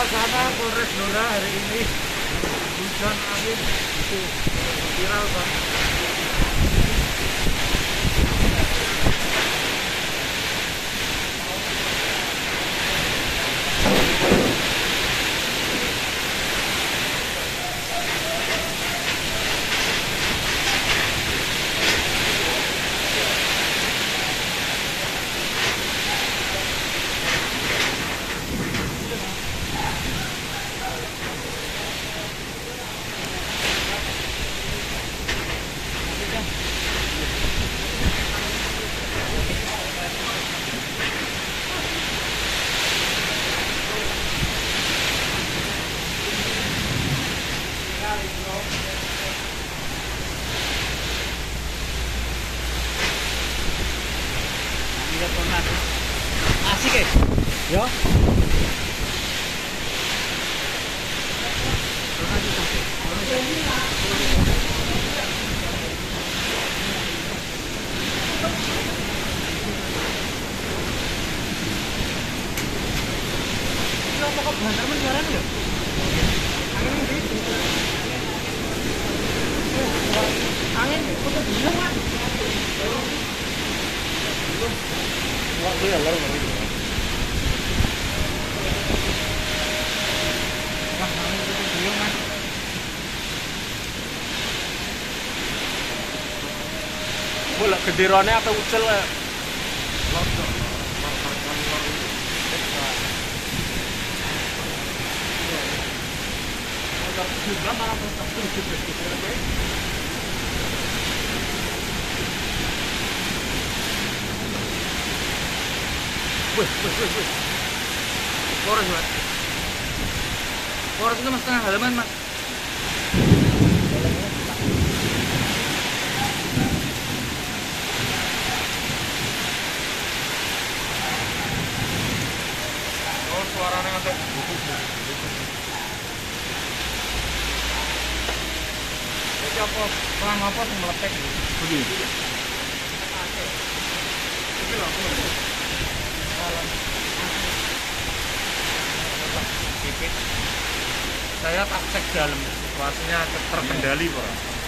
Suasana Polres Blora hari ini hujan angin itu viral banget. Asik ya? Pokok bantar menjualan ya? Angin udah bilang kan? Waktu ya lor baru. Wah, angin udah bilang kan? Bola genderane apa ucel ya? Wih. Boros, Mas. Boros itu mas setengah halaman, Mas. Oh, suaranya ngantuk. Ini apa? Perang apa yang meletek? Begini. Ini loh, aku saya tak cek dalam situasinya terkendali, Pak.